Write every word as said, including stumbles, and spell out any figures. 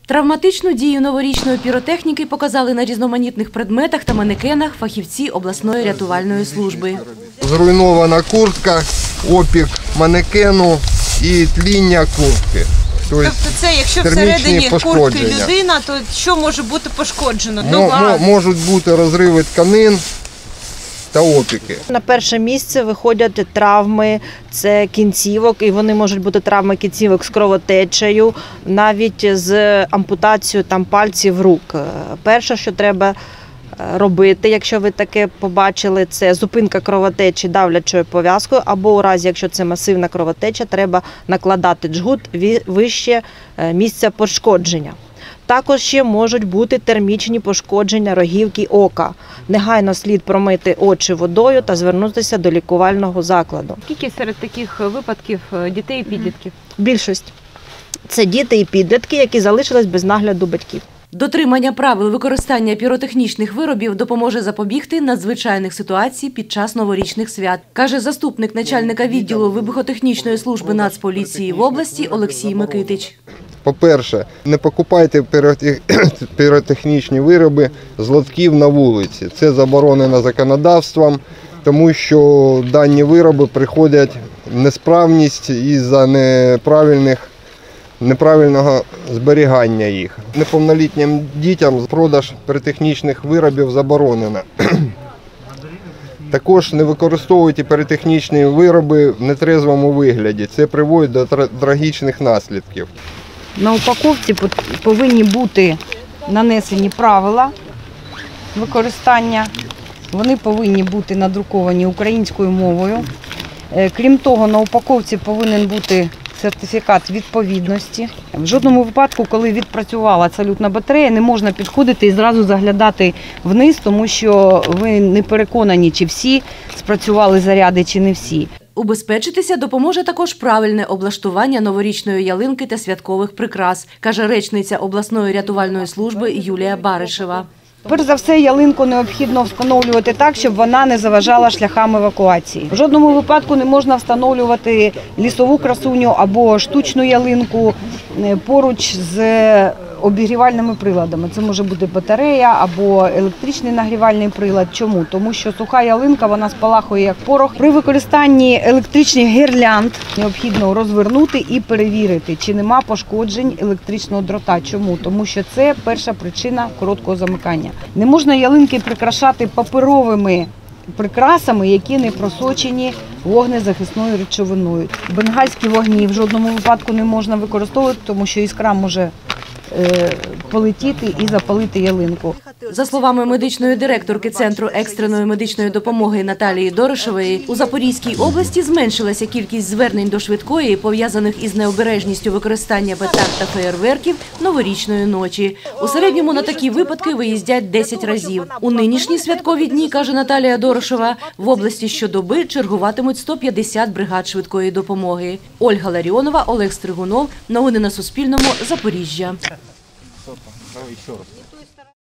Травматичну дію новорічної піротехніки показали на різноманітних предметах та манекенах фахівці обласної рятувальної служби. Зруйнована куртка, опік манекену і тління куртки. Тобто це, якщо всередині куртки людина, то що може бути пошкоджено? Нога? Можуть бути розриви тканин та опіки. На перше місце виходять травми, це кінцівок, і вони можуть бути травми кінцівок з кровотечею, навіть з ампутацією там, пальців рук. Перше, що треба робити, якщо ви таке побачили, це зупинка кровотечі давлячою пов'язкою, або у разі, якщо це масивна кровотеча, треба накладати джгут вище місця пошкодження. Також ще можуть бути термічні пошкодження рогівки ока. Негайно слід промити очі водою та звернутися до лікувального закладу. Скільки серед таких випадків дітей і підлітків? Більшість. Це діти і підлітки, які залишились без нагляду батьків. Дотримання правил використання піротехнічних виробів допоможе запобігти надзвичайних ситуацій під час новорічних свят, каже заступник начальника відділу вибухотехнічної служби Нацполіції в області Олексій Микитич. По-перше, не покупайте піротехнічні вироби з лотків на вулиці. Це заборонено законодавством, тому що дані вироби приходять в несправність із-за неправильних неправильного зберігання їх. Неповнолітнім дітям продаж піротехнічних виробів заборонено. Також не використовуйте піротехнічні вироби в нетрезвому вигляді. Це приводить до трагічних наслідків. На упаковці повинні бути нанесені правила використання. Вони повинні бути надруковані українською мовою. Крім того, на упаковці повинен бути сертифікат відповідності. В жодному випадку, коли відпрацювала салютна батарея, не можна підходити і зразу заглядати вниз, тому що ви не переконані, чи всі спрацювали заряди, чи не всі. Убезпечитися допоможе також правильне облаштування новорічної ялинки та святкових прикрас, каже речниця обласної рятувальної служби Юлія Баришева. Перш за все, ялинку необхідно встановлювати так, щоб вона не заважала шляхам евакуації. В жодному випадку не можна встановлювати лісову красуню або штучну ялинку поруч з обігрівальними приладами. Це може бути батарея або електричний нагрівальний прилад. Чому? Тому що суха ялинка, вона спалахує як порох. При використанні електричних гірлянд необхідно розвернути і перевірити, чи нема пошкоджень електричного дрота. Чому? Тому що це перша причина короткого замикання. Не можна ялинки прикрашати паперовими прикрасами, які не просочені вогнезахисною речовиною. Бенгальські вогні в жодному випадку не можна використовувати, тому що іскра може полетіти і запалити ялинку. За словами медичної директорки Центру екстреної медичної допомоги Наталії Дорошевої, у Запорізькій області зменшилася кількість звернень до швидкої, пов'язаних із необережністю використання петард та феєрверків новорічної ночі. У середньому на такі випадки виїздять десять разів. У нинішні святкові дні, каже Наталія Дорошева, в області щодоби чергуватимуть сто п'ятдесят бригад швидкої допомоги. Ольга Ларіонова, Олег Стригунов. Новини на Суспільному. Запоріжжя. Давай еще раз.